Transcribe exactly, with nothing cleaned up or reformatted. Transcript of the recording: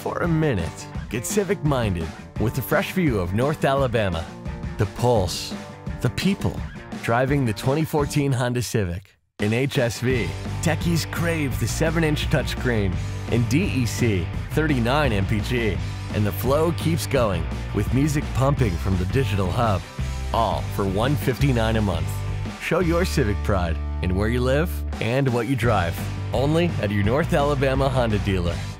for a minute, get civic-minded with a fresh view of North Alabama, the pulse, the people, driving the twenty fourteen Honda Civic. In H S V, techies crave the seven inch touchscreen. In D E C, thirty-nine M P G. And the flow keeps going with music pumping from the digital hub. All for one hundred fifty-nine dollars a month. Show your civic pride in where you live and what you drive. Only at your North Alabama Honda dealer.